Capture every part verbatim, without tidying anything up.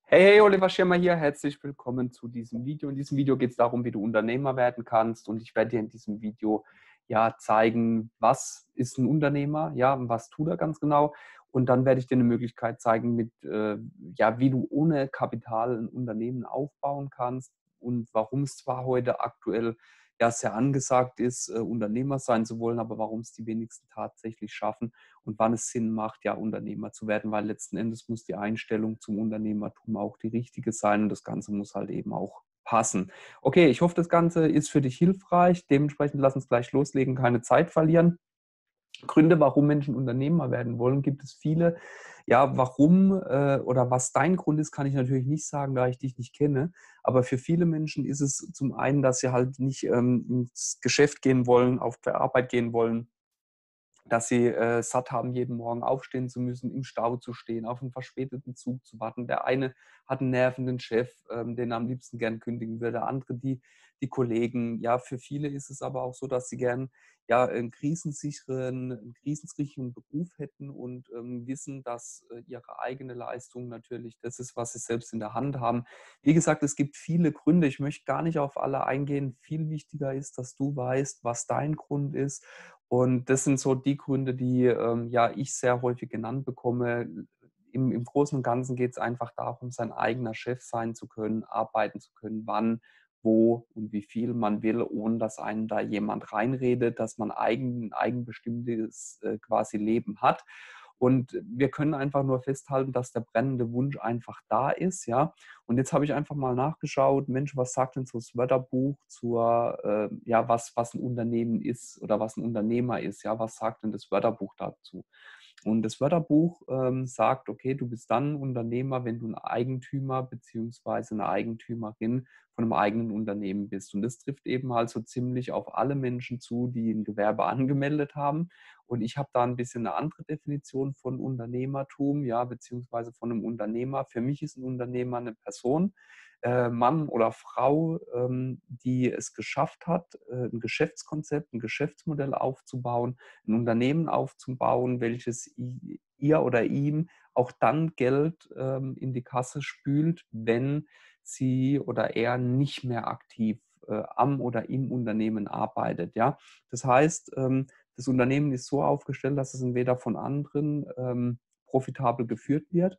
Hey, hey, Oliver Schirmer hier. Herzlich willkommen zu diesem Video. In diesem Video geht es darum, wie du Unternehmer werden kannst. Und ich werde dir in diesem Video ja zeigen, was ist ein Unternehmer, ja, und was tut er ganz genau. Und dann werde ich dir eine Möglichkeit zeigen, mit, äh, ja, wie du ohne Kapital ein Unternehmen aufbauen kannst und warum es zwar heute aktuell ja sehr angesagt ist, äh, Unternehmer sein zu wollen, aber warum es die wenigsten tatsächlich schaffen und wann es Sinn macht, ja, Unternehmer zu werden, weil letzten Endes muss die Einstellung zum Unternehmertum auch die richtige sein und das Ganze muss halt eben auch passen. Okay, ich hoffe, das Ganze ist für dich hilfreich. Dementsprechend lass uns gleich loslegen, keine Zeit verlieren. Gründe, warum Menschen Unternehmer werden wollen, gibt es viele. Ja, warum äh, oder was dein Grund ist, kann ich natürlich nicht sagen, da ich dich nicht kenne. Aber für viele Menschen ist es zum einen, dass sie halt nicht ähm, ins Geschäft gehen wollen, auf die Arbeit gehen wollen, dass sie äh, satt haben, jeden Morgen aufstehen zu müssen, im Stau zu stehen, auf einen verspäteten Zug zu warten. Der eine hat einen nervenden Chef, ähm, den er am liebsten gern kündigen würde, der andere die, die Kollegen. Ja, für viele ist es aber auch so, dass sie gern ja, einen krisensicheren, einen krisensicheren Beruf hätten und ähm, wissen, dass äh, ihre eigene Leistung natürlich das ist, was sie selbst in der Hand haben. Wie gesagt, es gibt viele Gründe. Ich möchte gar nicht auf alle eingehen. Viel wichtiger ist, dass du weißt, was dein Grund ist, und das sind so die Gründe, die ähm, ja ich sehr häufig genannt bekomme. Im, Im Großen und Ganzen geht es einfach darum, sein eigener Chef sein zu können, arbeiten zu können, wann, wo und wie viel man will, ohne dass einem da jemand reinredet, dass man eigen, ein eigenbestimmtes äh, quasi Leben hat. Und wir können einfach nur festhalten, dass der brennende Wunsch einfach da ist, ja. Und jetzt habe ich einfach mal nachgeschaut, Mensch, was sagt denn so das Wörterbuch zur, äh, ja, was, was ein Unternehmen ist oder was ein Unternehmer ist, ja, was sagt denn das Wörterbuch dazu? Und das Wörterbuch ähm, sagt, okay, du bist dann ein Unternehmer, wenn du ein Eigentümer beziehungsweise eine Eigentümerin von einem eigenen Unternehmen bist. Und das trifft eben halt so ziemlich auf alle Menschen zu, die ein Gewerbe angemeldet haben. Und ich habe da ein bisschen eine andere Definition von Unternehmertum, ja, beziehungsweise von einem Unternehmer. Für mich ist ein Unternehmer eine Person, äh, Mann oder Frau, ähm, die es geschafft hat, äh, ein Geschäftskonzept, ein Geschäftsmodell aufzubauen, ein Unternehmen aufzubauen, welches ihr oder ihm auch dann Geld ähm, in die Kasse spült, wenn sie oder er nicht mehr aktiv äh, am oder im Unternehmen arbeitet. Ja? Das heißt, ähm, das Unternehmen ist so aufgestellt, dass es entweder von anderen ähm, profitabel geführt wird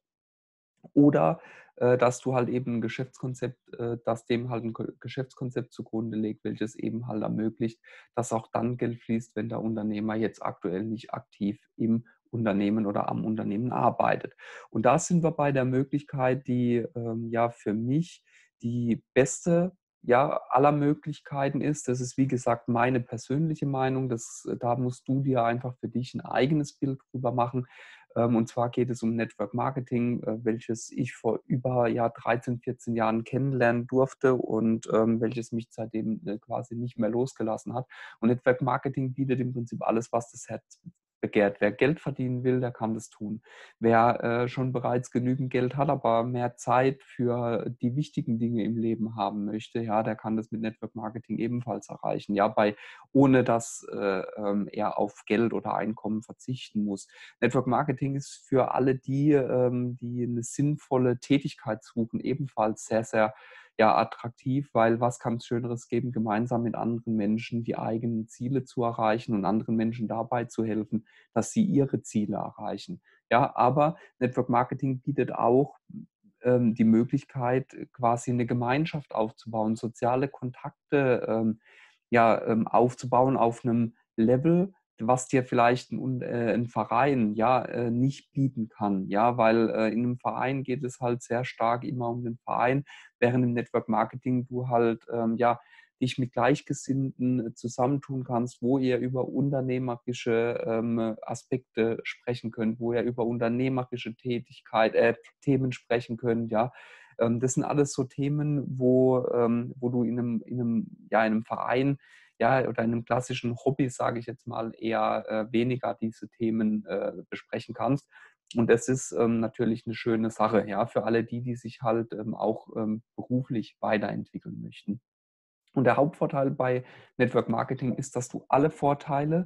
oder äh, dass du halt eben ein Geschäftskonzept, äh, dass dem halt ein Ge- Geschäftskonzept zugrunde legt, welches eben halt ermöglicht, dass auch dann Geld fließt, wenn der Unternehmer jetzt aktuell nicht aktiv im Unternehmen oder am Unternehmen arbeitet. Und da sind wir bei der Möglichkeit, die ähm, ja für mich die beste ja, aller Möglichkeiten ist. Das ist, wie gesagt, meine persönliche Meinung. Das, da musst du dir einfach für dich ein eigenes Bild drüber machen. Ähm, und zwar geht es um Network Marketing, äh, welches ich vor über ja, dreizehn, vierzehn Jahren kennenlernen durfte und ähm, welches mich seitdem äh, quasi nicht mehr losgelassen hat. Und Network Marketing bietet im Prinzip alles, was das Herz begehrt. Wer Geld verdienen will, der kann das tun. Wer äh, schon bereits genügend Geld hat, aber mehr Zeit für die wichtigen Dinge im Leben haben möchte, ja, der kann das mit Network Marketing ebenfalls erreichen. Ja, bei, ohne dass äh, ähm, er auf Geld oder Einkommen verzichten muss. Network Marketing ist für alle die, ähm, die eine sinnvolle Tätigkeit suchen, ebenfalls sehr, sehr ja, attraktiv, weil was kann es Schöneres geben, gemeinsam mit anderen Menschen die eigenen Ziele zu erreichen und anderen Menschen dabei zu helfen, dass sie ihre Ziele erreichen. Ja, aber Network Marketing bietet auch ähm, die Möglichkeit, quasi eine Gemeinschaft aufzubauen, soziale Kontakte ähm, ja, ähm, aufzubauen auf einem Level, was dir vielleicht ein, äh, ein Verein ja äh, nicht bieten kann, ja, weil äh, in einem Verein geht es halt sehr stark immer um den Verein, während im Network Marketing du halt ähm, ja dich mit Gleichgesinnten äh, zusammentun kannst, wo ihr über unternehmerische ähm, Aspekte sprechen könnt, wo ihr über unternehmerische Tätigkeit, äh, Themen sprechen könnt, ja. Ähm, das sind alles so Themen, wo, ähm, wo du in einem, in einem, ja, in einem Verein ja, oder in einem klassischen Hobby, sage ich jetzt mal, eher äh, weniger diese Themen äh, besprechen kannst. Und das ist ähm, natürlich eine schöne Sache, ja, für alle die, die sich halt ähm, auch ähm, beruflich weiterentwickeln möchten. Und der Hauptvorteil bei Network Marketing ist, dass du alle Vorteile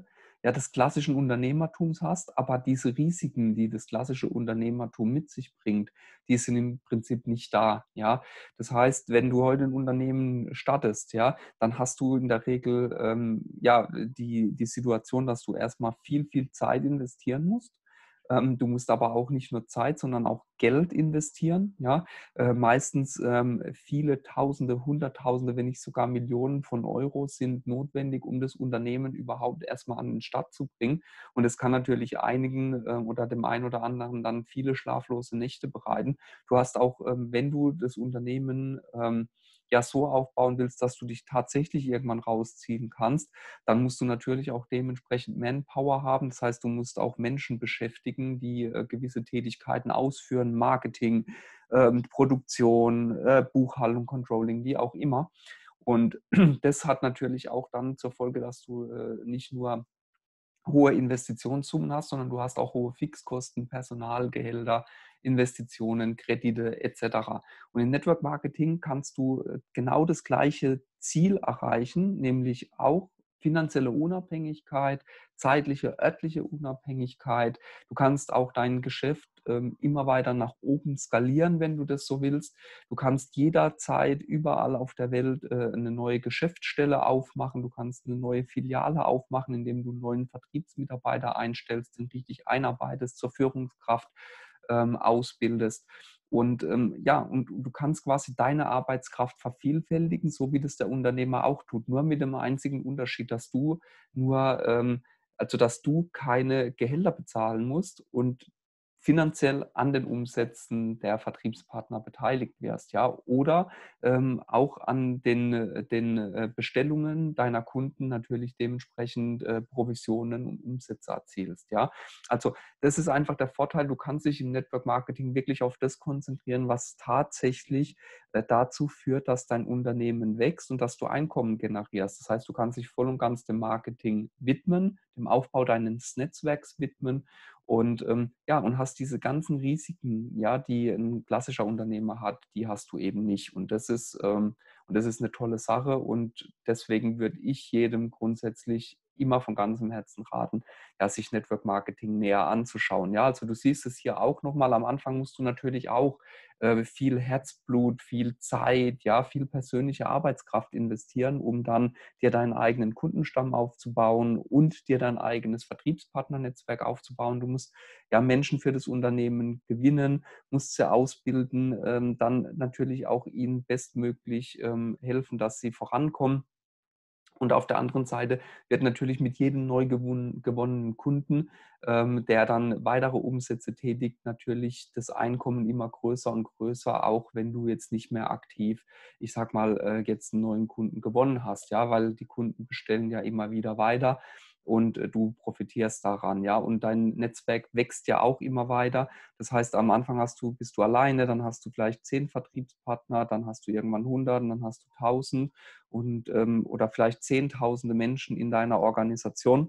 ja, des klassischen Unternehmertums hast, aber diese Risiken, die das klassische Unternehmertum mit sich bringt, die sind im Prinzip nicht da, ja. Das heißt, wenn du heute ein Unternehmen startest, ja, dann hast du in der Regel, ähm, ja, die die Situation, dass du erstmal viel, viel Zeit investieren musst. Ähm, du musst aber auch nicht nur Zeit, sondern auch Geld investieren, ja. Äh, meistens, ähm, viele Tausende, Hunderttausende, wenn nicht sogar Millionen von Euro sind notwendig, um das Unternehmen überhaupt erstmal an den Start zu bringen. Und es kann natürlich einigen, ähm, oder dem einen oder anderen dann viele schlaflose Nächte bereiten. Du hast auch, ähm, wenn du das Unternehmen, ähm, ja so aufbauen willst, dass du dich tatsächlich irgendwann rausziehen kannst, dann musst du natürlich auch dementsprechend Manpower haben. Das heißt, du musst auch Menschen beschäftigen, die äh, gewisse Tätigkeiten ausführen, Marketing, ähm, Produktion, äh, Buchhaltung, Controlling, wie auch immer. Und das hat natürlich auch dann zur Folge, dass du äh, nicht nur hohe Investitionssummen hast, sondern du hast auch hohe Fixkosten, Personalgehälter, Investitionen, Kredite et cetera. Und im Network Marketing kannst du äh, genau das gleiche Ziel erreichen, nämlich auch finanzielle Unabhängigkeit, zeitliche, örtliche Unabhängigkeit. Du kannst auch dein Geschäft ähm, immer weiter nach oben skalieren, wenn du das so willst. Du kannst jederzeit überall auf der Welt äh, eine neue Geschäftsstelle aufmachen. Du kannst eine neue Filiale aufmachen, indem du einen neuen Vertriebsmitarbeiter einstellst, den richtig einarbeitest, zur Führungskraft ähm, ausbildest. Und ähm, ja, und du kannst quasi deine Arbeitskraft vervielfältigen, so wie das der Unternehmer auch tut. Nur mit dem einzigen Unterschied, dass du nur, ähm, also dass du keine Gehälter bezahlen musst und finanziell an den Umsätzen der Vertriebspartner beteiligt wirst, ja, oder ähm, auch an den, äh, den äh, Bestellungen deiner Kunden natürlich dementsprechend äh, Provisionen und Umsätze erzielst, ja. Also das ist einfach der Vorteil, du kannst dich im Network Marketing wirklich auf das konzentrieren, was tatsächlich äh, dazu führt, dass dein Unternehmen wächst und dass du Einkommen generierst. Das heißt, du kannst dich voll und ganz dem Marketing widmen, dem Aufbau deines Netzwerks widmen und ähm, ja, und hast diese ganzen Risiken, ja, die ein klassischer Unternehmer hat, die hast du eben nicht. Und das ist, ähm, und das ist eine tolle Sache. Und deswegen würde ich jedem grundsätzlich immer von ganzem Herzen raten, ja, sich Network Marketing näher anzuschauen. Ja, also du siehst es hier auch nochmal. Am Anfang musst du natürlich auch äh, viel Herzblut, viel Zeit, ja, viel persönliche Arbeitskraft investieren, um dann dir deinen eigenen Kundenstamm aufzubauen und dir dein eigenes Vertriebspartnernetzwerk aufzubauen. Du musst ja Menschen für das Unternehmen gewinnen, musst sie ausbilden, ähm, dann natürlich auch ihnen bestmöglich ähm, helfen, dass sie vorankommen. Und auf der anderen Seite wird natürlich mit jedem neu gewon gewonnenen Kunden, ähm, der dann weitere Umsätze tätigt, natürlich das Einkommen immer größer und größer, auch wenn du jetzt nicht mehr aktiv, ich sag mal, äh, jetzt einen neuen Kunden gewonnen hast, ja, weil die Kunden bestellen ja immer wieder weiter und äh, du profitierst daran, ja, und dein Netzwerk wächst ja auch immer weiter. Das heißt, am Anfang hast du, bist du alleine, dann hast du vielleicht zehn Vertriebspartner, dann hast du irgendwann hundert und dann hast du tausend und, ähm, oder vielleicht zehntausende Menschen in deiner Organisation.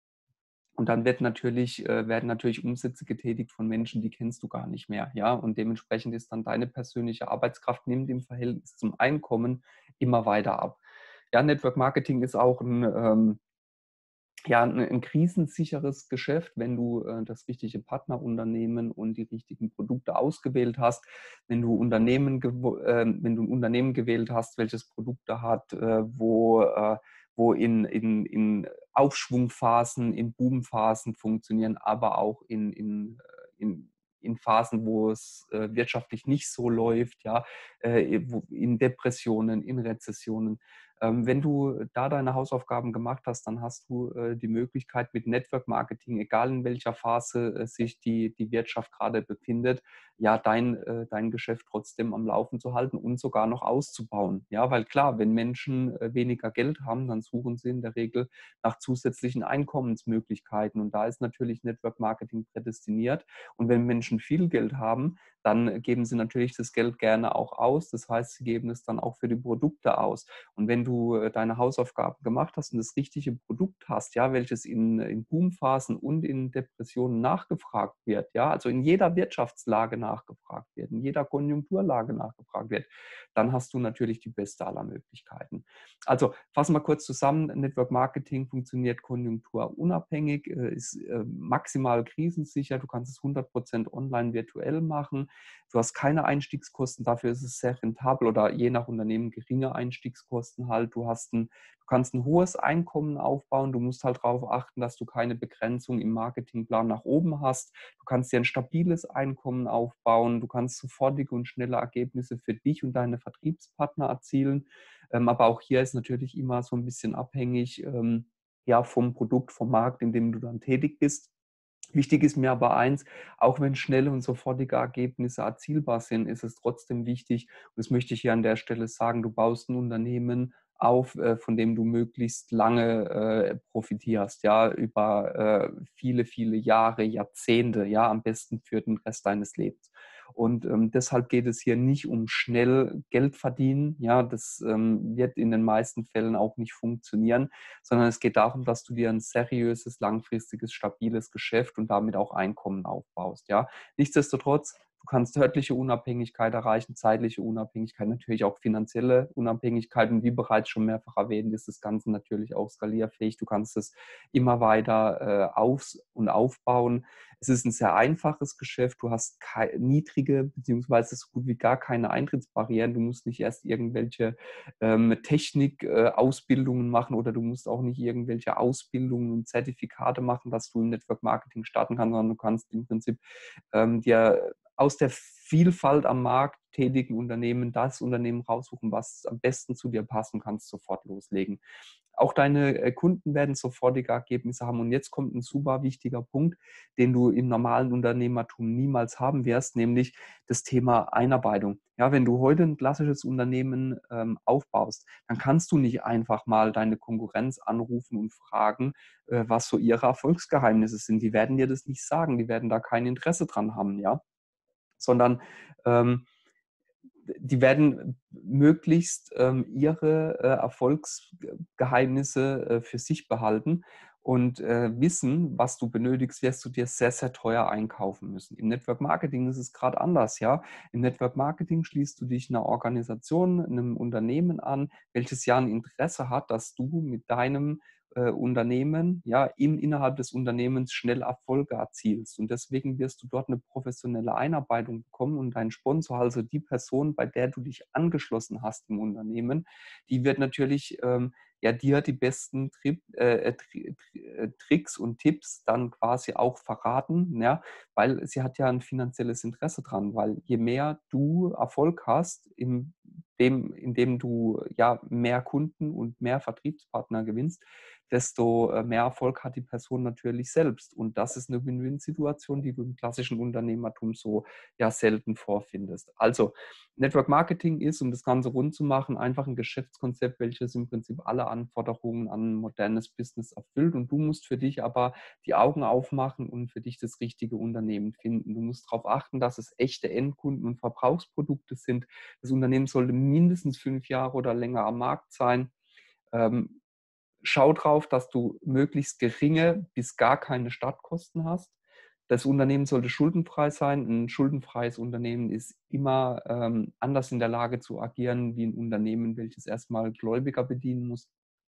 Und dann wird natürlich, äh, werden natürlich Umsätze getätigt von Menschen, die kennst du gar nicht mehr. Ja? Und dementsprechend ist dann deine persönliche Arbeitskraft nimmt im Verhältnis zum Einkommen immer weiter ab. Ja, Network Marketing ist auch ein, ähm, ja, ein, ein krisensicheres Geschäft, wenn du äh, das richtige Partnerunternehmen und die richtigen Produkte ausgewählt hast. Wenn du Unternehmen, gewo- äh, wenn du ein Unternehmen gewählt hast, welches Produkte hat, äh, wo, äh, wo in, in, in Aufschwungphasen, in Boomphasen funktionieren, aber auch in, in, äh, in, in Phasen, wo es äh, wirtschaftlich nicht so läuft, ja, äh, wo- in Depressionen, in Rezessionen. Ähm, wenn du da deine Hausaufgaben gemacht hast, dann hast du äh, die Möglichkeit mit Network Marketing, egal in welcher Phase äh, sich die, die Wirtschaft gerade befindet, ja, dein, äh, dein Geschäft trotzdem am Laufen zu halten und sogar noch auszubauen. Ja, weil klar, wenn Menschen äh, weniger Geld haben, dann suchen sie in der Regel nach zusätzlichen Einkommensmöglichkeiten. Und da ist natürlich Network Marketing prädestiniert. Und wenn Menschen viel Geld haben, dann geben sie natürlich das Geld gerne auch aus. Das heißt, sie geben es dann auch für die Produkte aus. Und wenn du äh, deine Hausaufgaben gemacht hast und das richtige Produkt hast, ja, welches in, in Boomphasen und in Depressionen nachgefragt wird, ja, also in jeder Wirtschaftslage nachgefragt wird, in jeder Konjunkturlage nachgefragt wird, dann hast du natürlich die beste aller Möglichkeiten. Also fassen wir kurz zusammen, Network Marketing funktioniert konjunkturunabhängig, äh, ist äh, maximal krisensicher, du kannst es hundert Prozent online virtuell machen, du hast keine Einstiegskosten, dafür ist es sehr rentabel oder je nach Unternehmen geringe Einstiegskosten halt, du hast ein Du kannst ein hohes Einkommen aufbauen. Du musst halt darauf achten, dass du keine Begrenzung im Marketingplan nach oben hast. Du kannst dir ein stabiles Einkommen aufbauen. Du kannst sofortige und schnelle Ergebnisse für dich und deine Vertriebspartner erzielen. Ähm, aber auch hier ist natürlich immer so ein bisschen abhängig ähm, ja, vom Produkt, vom Markt, in dem du dann tätig bist. Wichtig ist mir aber eins, auch wenn schnelle und sofortige Ergebnisse erzielbar sind, ist es trotzdem wichtig, und das möchte ich hier an der Stelle sagen, du baust ein Unternehmen auf, äh, von dem du möglichst lange äh, profitierst, ja, über äh, viele, viele Jahre, Jahrzehnte, ja, am besten für den Rest deines Lebens. Und ähm, deshalb geht es hier nicht um schnell Geld verdienen, ja, das ähm, wird in den meisten Fällen auch nicht funktionieren, sondern es geht darum, dass du dir ein seriöses, langfristiges, stabiles Geschäft und damit auch Einkommen aufbaust. Ja. Nichtsdestotrotz, du kannst örtliche Unabhängigkeit erreichen, zeitliche Unabhängigkeit, natürlich auch finanzielle Unabhängigkeit. Und wie bereits schon mehrfach erwähnt, ist das Ganze natürlich auch skalierfähig. Du kannst es immer weiter äh, auf- und aufbauen. Es ist ein sehr einfaches Geschäft. Du hast niedrige beziehungsweise so gut wie gar keine Eintrittsbarrieren. Du musst nicht erst irgendwelche ähm, Technik-Ausbildungen äh, machen oder du musst auch nicht irgendwelche Ausbildungen und Zertifikate machen, dass du im Network Marketing starten kannst, sondern du kannst im Prinzip ähm, dir aus der Vielfalt am Markt tätigen Unternehmen das Unternehmen raussuchen, was am besten zu dir passen, kannst sofort loslegen. Auch deine äh, Kunden werden sofortige Ergebnisse haben. Und jetzt kommt ein super wichtiger Punkt, den du im normalen Unternehmertum niemals haben wirst, nämlich das Thema Einarbeitung. Ja, wenn du heute ein klassisches Unternehmen ähm, aufbaust, dann kannst du nicht einfach mal deine Konkurrenz anrufen und fragen, äh, was so ihre Erfolgsgeheimnisse sind. Die werden dir das nicht sagen, die werden da kein Interesse dran haben, ja, sondern ähm, die werden möglichst ähm, ihre äh, Erfolgsgeheimnisse äh, für sich behalten und äh, wissen, was du benötigst, wirst du dir sehr, sehr teuer einkaufen müssen. Im Network Marketing ist es gerade anders, ja. Im Network Marketing schließt du dich einer Organisation, einem Unternehmen an, welches ja ein Interesse hat, dass du mit deinem äh, Unternehmen, ja, im, innerhalb des Unternehmens schnell Erfolge erzielst. Und deswegen wirst du dort eine professionelle Einarbeitung bekommen und dein Sponsor, also die Person, bei der du dich angeschlossen hast im Unternehmen, die wird natürlich ähm, ja dir die besten Tri äh, Tri Tri Tricks und Tipps dann quasi auch verraten, ja, weil sie hat ja ein finanzielles Interesse dran, weil je mehr du Erfolg hast, in dem, indem du ja mehr Kunden und mehr Vertriebspartner gewinnst, desto äh, mehr Erfolg hat die Person natürlich selbst. Und das ist eine Win-Win-Situation, die du im klassischen Unternehmertum so ja selten vorfindest. Also Network Marketing ist, um das Ganze rund zu machen, einfach ein Geschäftskonzept, welches im Prinzip alle Anforderungen an ein modernes Business erfüllt. Und du musst für dich aber die Augen aufmachen und für dich das richtige Unternehmen finden. Du musst darauf achten, dass es echte Endkunden und Verbrauchsprodukte sind. Das Unternehmen sollte mindestens fünf Jahre oder länger am Markt sein. Ähm, Schau drauf, dass du möglichst geringe bis gar keine Startkosten hast. Das Unternehmen sollte schuldenfrei sein. Ein schuldenfreies Unternehmen ist immer ähm, anders in der Lage zu agieren wie ein Unternehmen, welches erstmal Gläubiger bedienen muss.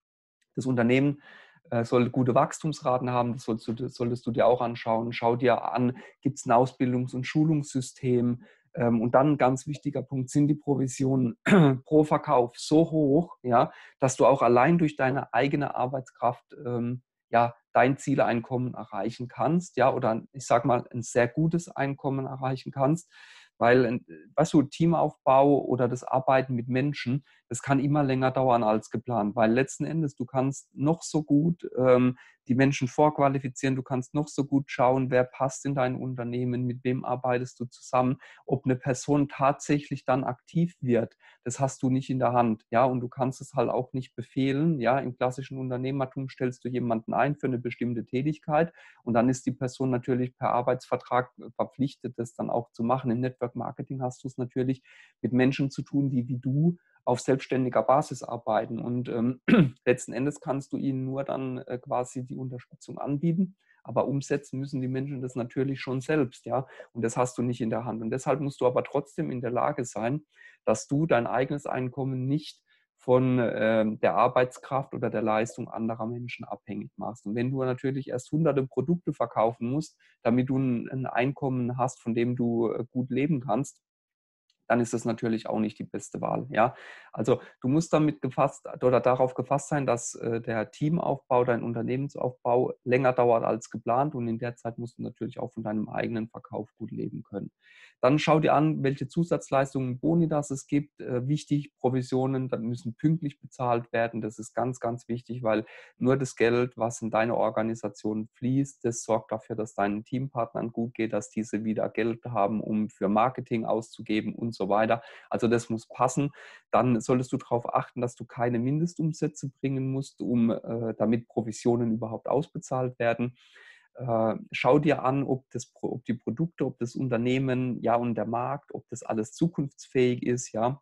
Das Unternehmen äh, soll gute Wachstumsraten haben, das solltest du, das solltest du dir auch anschauen. Schau dir an, gibt es ein Ausbildungs- und Schulungssystem? Ähm, und dann ein ganz wichtiger Punkt, sind die Provisionen pro Verkauf so hoch, ja, dass du auch allein durch deine eigene Arbeitskraft ähm, ja, dein Zieleinkommen erreichen kannst, ja, oder ich sage mal, ein sehr gutes Einkommen erreichen kannst. Weil, weißt du, Teamaufbau oder das Arbeiten mit Menschen, das kann immer länger dauern als geplant, weil letzten Endes, du kannst noch so gut ähm, die Menschen vorqualifizieren, du kannst noch so gut schauen, wer passt in dein Unternehmen, mit wem arbeitest du zusammen, ob eine Person tatsächlich dann aktiv wird, das hast du nicht in der Hand, ja, und du kannst es halt auch nicht befehlen, ja, im klassischen Unternehmertum stellst du jemanden ein für eine bestimmte Tätigkeit und dann ist die Person natürlich per Arbeitsvertrag verpflichtet, das dann auch zu machen. Im Network Marketing hast du es natürlich mit Menschen zu tun, die wie du auf selbstständiger Basis arbeiten. Und ähm, letzten Endes kannst du ihnen nur dann äh, quasi die Unterstützung anbieten. Aber umsetzen müssen die Menschen das natürlich schon selbst, ja. Und das hast du nicht in der Hand. Und deshalb musst du aber trotzdem in der Lage sein, dass du dein eigenes Einkommen nicht von äh, der Arbeitskraft oder der Leistung anderer Menschen abhängig machst. Und wenn du natürlich erst hunderte Produkte verkaufen musst, damit du ein, ein Einkommen hast, von dem du äh, gut leben kannst, dann ist das natürlich auch nicht die beste Wahl. Ja? Also du musst damit gefasst oder darauf gefasst sein, dass äh, der Teamaufbau, dein Unternehmensaufbau länger dauert als geplant und in der Zeit musst du natürlich auch von deinem eigenen Verkauf gut leben können. Dann schau dir an, welche Zusatzleistungen, Boni das es gibt. Äh, wichtig, Provisionen, dann müssen pünktlich bezahlt werden. Das ist ganz, ganz wichtig, weil nur das Geld, was in deine Organisation fließt, das sorgt dafür, dass deinen Teampartnern gut geht, dass diese wieder Geld haben, um für Marketing auszugeben und so weiter. Also das muss passen. Dann solltest du darauf achten, dass du keine Mindestumsätze bringen musst, um äh, damit Provisionen überhaupt ausbezahlt werden. Äh, schau dir an, ob, das, ob die Produkte, ob das Unternehmen, ja, und der Markt, ob das alles zukunftsfähig ist, ja.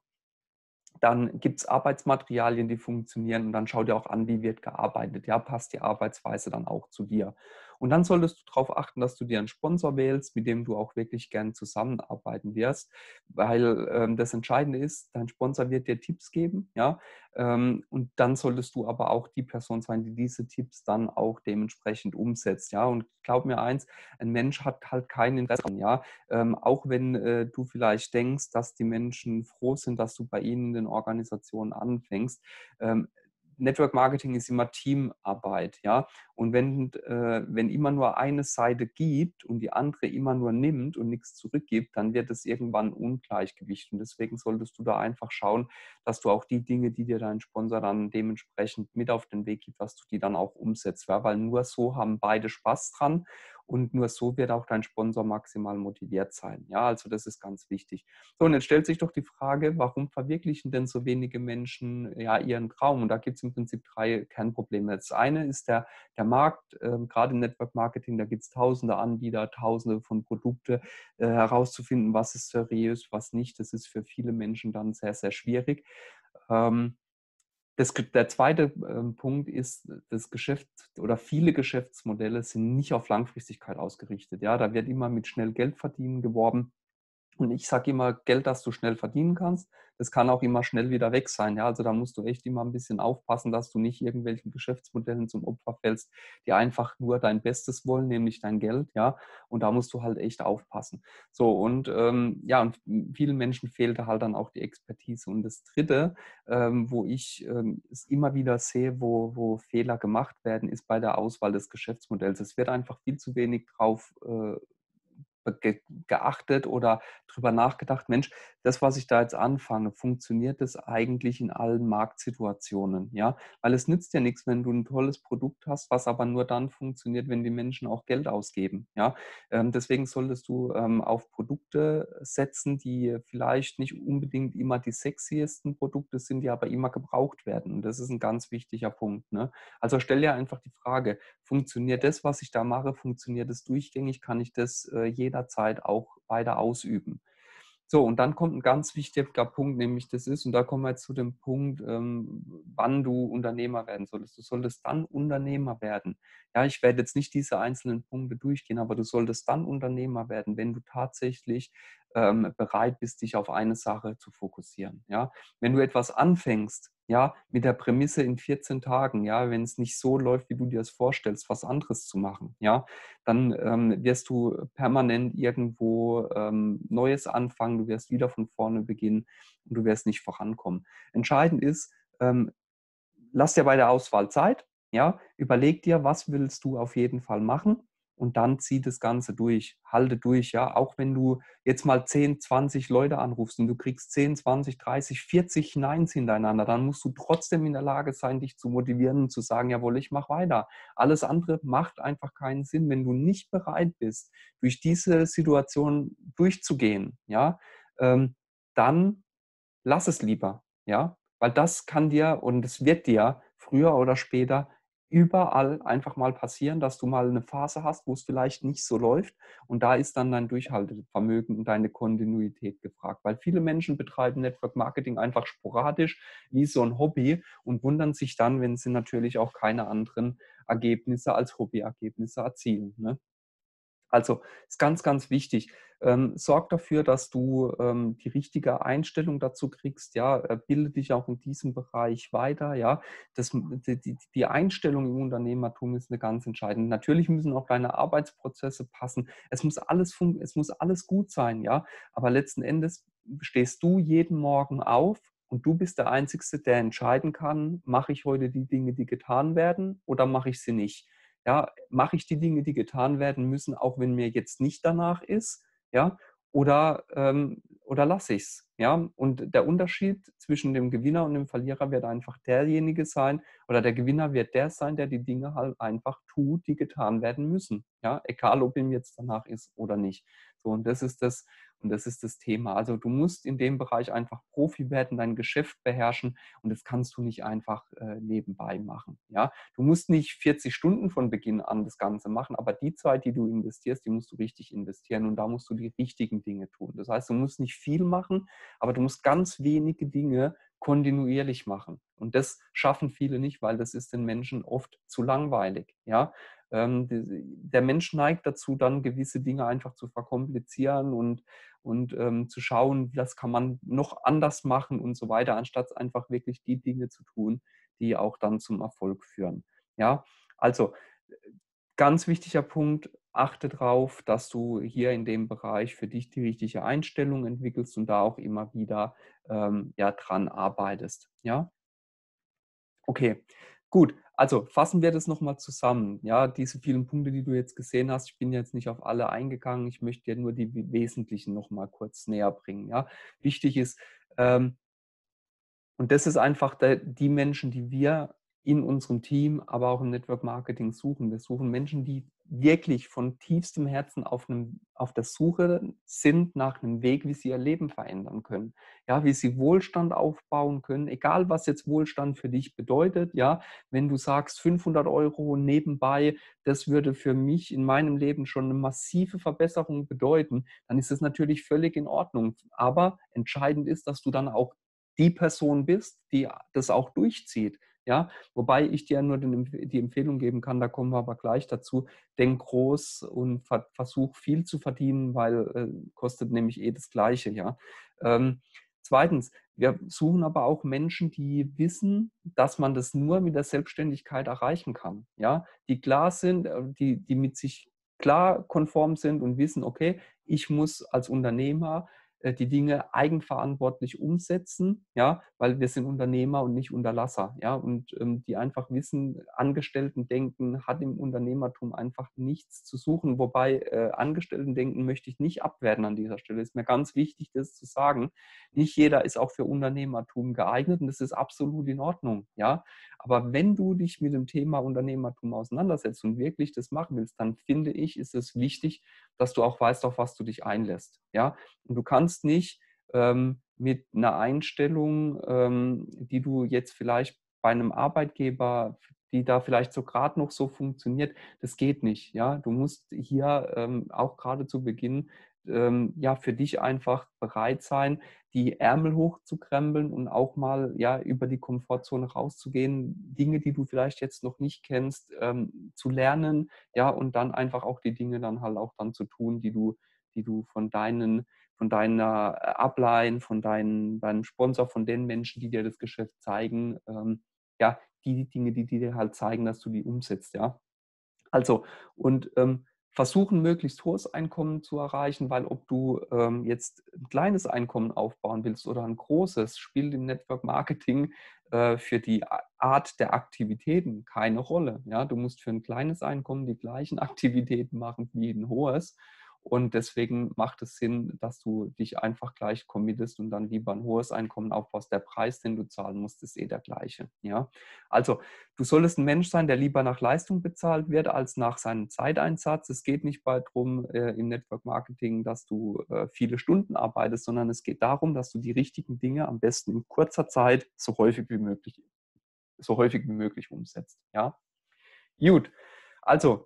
Dann gibt es Arbeitsmaterialien, die funktionieren und dann schau dir auch an, wie wird gearbeitet. Ja, passt die Arbeitsweise dann auch zu dir. Und dann solltest du darauf achten, dass du dir einen Sponsor wählst, mit dem du auch wirklich gern zusammenarbeiten wirst, weil ähm, das Entscheidende ist, dein Sponsor wird dir Tipps geben, ja, ähm, und dann solltest du aber auch die Person sein, die diese Tipps dann auch dementsprechend umsetzt, ja. Und glaub mir eins, ein Mensch hat halt kein Interesse daran, ja. Ähm, auch wenn äh, du vielleicht denkst, dass die Menschen froh sind, dass du bei ihnen in den Organisationen anfängst. Ähm, Network Marketing ist immer Teamarbeit, ja. Und wenn, äh, wenn immer nur eine Seite gibt und die andere immer nur nimmt und nichts zurückgibt, dann wird es irgendwann ein Ungleichgewicht. Und deswegen solltest du da einfach schauen, dass du auch die Dinge, die dir dein Sponsor dann dementsprechend mit auf den Weg gibt, dass du die dann auch umsetzt. Ja? Weil nur so haben beide Spaß dran und nur so wird auch dein Sponsor maximal motiviert sein. Ja, also das ist ganz wichtig. So, und jetzt stellt sich doch die Frage, warum verwirklichen denn so wenige Menschen ja ihren Traum? Und da gibt es im Prinzip drei Kernprobleme. Das eine ist der, der Markt, ähm, gerade im Network Marketing, da gibt es tausende Anbieter, tausende von Produkten, äh, herauszufinden, was ist seriös, was nicht. Das ist für viele Menschen dann sehr, sehr schwierig. Ähm, Das, der zweite äh, Punkt ist, das Geschäft oder viele Geschäftsmodelle sind nicht auf Langfristigkeit ausgerichtet. Ja, da wird immer mit schnell Geld verdienen geworben. Und ich sage immer, Geld, das du schnell verdienen kannst, das kann auch immer schnell wieder weg sein. Ja, also da musst du echt immer ein bisschen aufpassen, dass du nicht irgendwelchen Geschäftsmodellen zum Opfer fällst, die einfach nur dein Bestes wollen, nämlich dein Geld. Ja, und da musst du halt echt aufpassen. So, und ähm, ja, und vielen Menschen fehlt da halt dann auch die Expertise. Und das Dritte, ähm, wo ich ähm, es immer wieder sehe, wo, wo Fehler gemacht werden, ist bei der Auswahl des Geschäftsmodells. Es wird einfach viel zu wenig drauf äh, ge geachtet oder drüber nachgedacht, Mensch, das, was ich da jetzt anfange, funktioniert das eigentlich in allen Marktsituationen? Ja, weil es nützt ja nichts, wenn du ein tolles Produkt hast, was aber nur dann funktioniert, wenn die Menschen auch Geld ausgeben. Ja, ähm, deswegen solltest du ähm, auf Produkte setzen, die vielleicht nicht unbedingt immer die sexiesten Produkte sind, die aber immer gebraucht werden. Und das ist ein ganz wichtiger Punkt. Ne? Also stell dir einfach die Frage, funktioniert das, was ich da mache, funktioniert das durchgängig, kann ich das äh, jederzeit auch weiter ausüben. So, und dann kommt ein ganz wichtiger Punkt, nämlich das ist, und da kommen wir jetzt zu dem Punkt, ähm, wann du Unternehmer werden solltest. Du solltest dann Unternehmer werden. Ja, ich werde jetzt nicht diese einzelnen Punkte durchgehen, aber du solltest dann Unternehmer werden, wenn du tatsächlich ähm, bereit bist, dich auf eine Sache zu fokussieren. Ja, wenn du etwas anfängst, ja, mit der Prämisse in vierzehn Tagen, ja, wenn es nicht so läuft, wie du dir es vorstellst, was anderes zu machen, ja, dann ähm, wirst du permanent irgendwo ähm, Neues anfangen, du wirst wieder von vorne beginnen und du wirst nicht vorankommen. Entscheidend ist, ähm, lass dir bei der Auswahl Zeit, ja, überleg dir, was willst du auf jeden Fall machen und dann zieh das Ganze durch, halte durch, ja, auch wenn du jetzt mal zehn, zwanzig Leute anrufst und du kriegst zehn, zwanzig, dreißig, vierzig Neins hintereinander, dann musst du trotzdem in der Lage sein, dich zu motivieren und zu sagen, jawohl, ich mache weiter. Alles andere macht einfach keinen Sinn, wenn du nicht bereit bist, durch diese Situation durchzugehen, ja, ähm, dann lass es lieber, ja, weil das kann dir und es wird dir früher oder später überall einfach mal passieren, dass du mal eine Phase hast, wo es vielleicht nicht so läuft, und da ist dann dein Durchhaltevermögen und deine Kontinuität gefragt, weil viele Menschen betreiben Network Marketing einfach sporadisch wie so ein Hobby und wundern sich dann, wenn sie natürlich auch keine anderen Ergebnisse als Hobbyergebnisse erzielen, ne? Also ist ganz, ganz wichtig. Ähm, sorg dafür, dass du ähm, die richtige Einstellung dazu kriegst. Ja, äh, bilde dich auch in diesem Bereich weiter. Ja, das, die, die die Einstellung im Unternehmertum ist eine ganz entscheidende. Natürlich müssen auch deine Arbeitsprozesse passen. Es muss alles fun es muss alles gut sein. Ja, aber letzten Endes stehst du jeden Morgen auf und du bist der Einzige, der entscheiden kann: Mache ich heute die Dinge, die getan werden, oder mache ich sie nicht? Ja, mache ich die Dinge, die getan werden müssen, auch wenn mir jetzt nicht danach ist, ja, oder, ähm, oder lasse ich es, ja? Und der Unterschied zwischen dem Gewinner und dem Verlierer wird einfach derjenige sein, oder der Gewinner wird der sein, der die Dinge halt einfach tut, die getan werden müssen, ja, egal ob ihm jetzt danach ist oder nicht. So, und das ist das und das ist das Thema. Also, du musst in dem Bereich einfach Profi werden, dein Geschäft beherrschen, und das kannst du nicht einfach, äh, nebenbei machen, ja? Du musst nicht vierzig Stunden von Beginn an das Ganze machen, aber die Zeit, die du investierst, die musst du richtig investieren, und da musst du die richtigen Dinge tun. Das heißt, du musst nicht viel machen, aber du musst ganz wenige Dinge kontinuierlich machen. Und das schaffen viele nicht, weil das ist den Menschen oft zu langweilig. Ja? Ähm, der Mensch neigt dazu, dann gewisse Dinge einfach zu verkomplizieren und, und ähm, zu schauen, was kann man noch anders machen und so weiter, anstatt einfach wirklich die Dinge zu tun, die auch dann zum Erfolg führen. Ja, also ganz wichtiger Punkt: Achte darauf, dass du hier in dem Bereich für dich die richtige Einstellung entwickelst und da auch immer wieder ähm, ja, dran arbeitest. Ja, okay, gut. Also fassen wir das nochmal zusammen. Ja, diese vielen Punkte, die du jetzt gesehen hast, ich bin jetzt nicht auf alle eingegangen. Ich möchte dir nur die wesentlichen nochmal kurz näher bringen. Ja, wichtig ist, ähm, und das ist einfach der, die Menschen, die wir in unserem Team, aber auch im Network Marketing suchen. Wir suchen Menschen, die wirklich von tiefstem Herzen auf, einem, auf der Suche sind nach einem Weg, wie sie ihr Leben verändern können. Ja, wie sie Wohlstand aufbauen können, egal was jetzt Wohlstand für dich bedeutet. Ja, wenn du sagst, fünfhundert Euro nebenbei, das würde für mich in meinem Leben schon eine massive Verbesserung bedeuten, dann ist es natürlich völlig in Ordnung. Aber entscheidend ist, dass du dann auch die Person bist, die das auch durchzieht. Ja, wobei ich dir nur den, die Empfehlung geben kann, da kommen wir aber gleich dazu: Denk groß und ver versuch viel zu verdienen, weil äh, kostet nämlich eh das Gleiche. Ja. Ähm, zweitens, wir suchen aber auch Menschen, die wissen, dass man das nur mit der Selbstständigkeit erreichen kann. Ja, die klar sind, äh, die, die mit sich klar konform sind und wissen, okay, ich muss als Unternehmer äh, die Dinge eigenverantwortlich umsetzen, ja, weil wir sind Unternehmer und nicht Unterlasser, ja, und ähm, die einfach wissen, Angestellten-Denken hat im Unternehmertum einfach nichts zu suchen, wobei äh, Angestellten-Denken möchte ich nicht abwerten an dieser Stelle. Ist mir ganz wichtig, das zu sagen. Nicht jeder ist auch für Unternehmertum geeignet, und das ist absolut in Ordnung, ja. Aber wenn du dich mit dem Thema Unternehmertum auseinandersetzt und wirklich das machen willst, dann finde ich, ist es wichtig, dass du auch weißt, auf was du dich einlässt, ja. Und du kannst nicht ähm, mit einer Einstellung, ähm, die du jetzt vielleicht bei einem Arbeitgeber, die da vielleicht so gerade noch so funktioniert, das geht nicht. Ja, du musst hier ähm, auch gerade zu Beginn ähm, ja für dich einfach bereit sein, die Ärmel hochzukrempeln und auch mal ja über die Komfortzone rauszugehen, Dinge, die du vielleicht jetzt noch nicht kennst, ähm, zu lernen, ja, und dann einfach auch die Dinge dann halt auch dann zu tun, die du, die du von deinen von deiner äh, Upline, von deinen, deinem Sponsor, von den Menschen, die dir das Geschäft zeigen, ähm, ja, die Dinge, die, die dir halt zeigen, dass du die umsetzt, ja. Also, und ähm, versuchen, möglichst hohes Einkommen zu erreichen, weil ob du ähm, jetzt ein kleines Einkommen aufbauen willst oder ein großes, spielt im Network Marketing äh, für die A- Art der Aktivitäten keine Rolle. Ja? Du musst für ein kleines Einkommen die gleichen Aktivitäten machen wie ein hohes. Und deswegen macht es Sinn, dass du dich einfach gleich committest und dann lieber ein hohes Einkommen aufbaust. Der Preis, den du zahlen musst, ist eh der gleiche. Ja? Also du solltest ein Mensch sein, der lieber nach Leistung bezahlt wird, als nach seinem Zeiteinsatz. Es geht nicht darum, äh, im Network Marketing, dass du äh, viele Stunden arbeitest, sondern es geht darum, dass du die richtigen Dinge am besten in kurzer Zeit so häufig wie möglich, so häufig wie möglich umsetzt. Ja? Gut, also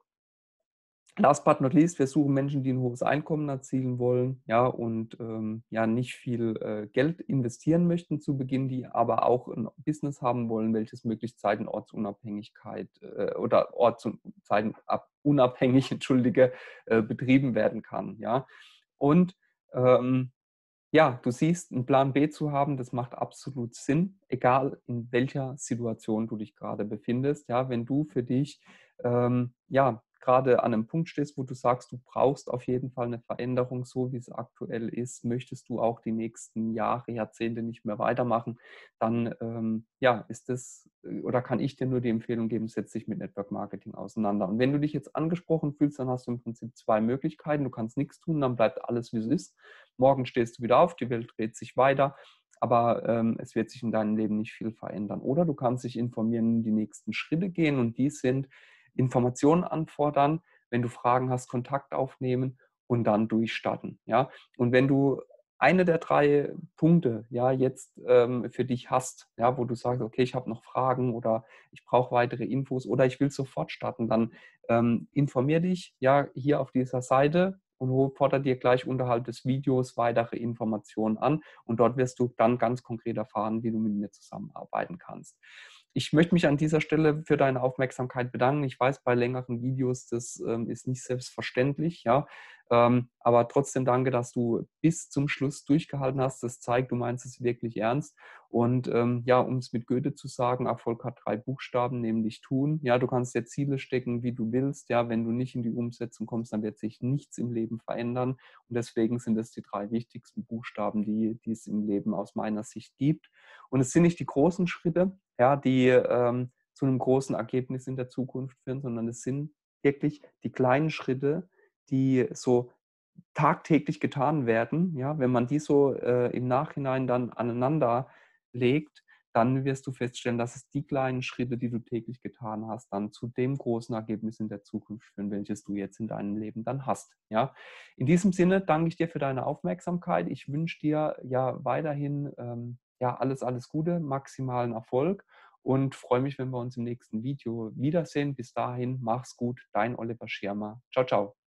last but not least, wir suchen Menschen, die ein hohes Einkommen erzielen wollen, ja, und ähm, ja, nicht viel äh, Geld investieren möchten zu Beginn, die aber auch ein Business haben wollen, welches möglichst Zeit- und Ortsunabhängigkeit äh, oder orts- und zeitunabhängig, entschuldige, äh, betrieben werden kann, ja. Und ähm, ja, du siehst, einen Plan B zu haben, das macht absolut Sinn, egal in welcher Situation du dich gerade befindest. Ja, wenn du für dich ähm, ja gerade an einem Punkt stehst, wo du sagst, du brauchst auf jeden Fall eine Veränderung, so wie es aktuell ist, möchtest du auch die nächsten Jahre, Jahrzehnte nicht mehr weitermachen, dann ähm, ja, ist das äh, oder kann ich dir nur die Empfehlung geben, setz dich mit Network Marketing auseinander. Und wenn du dich jetzt angesprochen fühlst, dann hast du im Prinzip zwei Möglichkeiten. Du kannst nichts tun, dann bleibt alles, wie es ist. Morgen stehst du wieder auf, die Welt dreht sich weiter, aber ähm, es wird sich in deinem Leben nicht viel verändern. Oder du kannst dich informieren, die nächsten Schritte gehen und die sind Informationen anfordern, wenn du Fragen hast, Kontakt aufnehmen und dann durchstarten. Ja? Und wenn du eine der drei Punkte ja jetzt ähm, für dich hast, ja, wo du sagst, okay, ich habe noch Fragen oder ich brauche weitere Infos oder ich will sofort starten, dann ähm, informier dich ja hier auf dieser Seite und fordere dir gleich unterhalb des Videos weitere Informationen an und dort wirst du dann ganz konkret erfahren, wie du mit mir zusammenarbeiten kannst. Ich möchte mich an dieser Stelle für deine Aufmerksamkeit bedanken. Ich weiß, bei längeren Videos, das ähm, ist nicht selbstverständlich, ja. Ähm, aber trotzdem danke, dass du bis zum Schluss durchgehalten hast. Das zeigt, du meinst es wirklich ernst. Und ähm, ja, um es mit Goethe zu sagen, Erfolg hat drei Buchstaben, nämlich tun. Ja, du kannst dir Ziele stecken, wie du willst. Ja, wenn du nicht in die Umsetzung kommst, dann wird sich nichts im Leben verändern. Und deswegen sind es die drei wichtigsten Buchstaben, die, die es im Leben aus meiner Sicht gibt. Und es sind nicht die großen Schritte, ja, die ähm, zu einem großen Ergebnis in der Zukunft führen, sondern es sind wirklich die kleinen Schritte, die so tagtäglich getan werden. Ja, wenn man die so äh, im Nachhinein dann aneinander legt, dann wirst du feststellen, dass es die kleinen Schritte, die du täglich getan hast, dann zu dem großen Ergebnis in der Zukunft führen, welches du jetzt in deinem Leben dann hast. Ja, in diesem Sinne danke ich dir für deine Aufmerksamkeit. Ich wünsche dir ja weiterhin ähm, ja alles, alles Gute, maximalen Erfolg und freue mich, wenn wir uns im nächsten Video wiedersehen. Bis dahin, mach's gut, dein Oliver Schirmer. Ciao, ciao.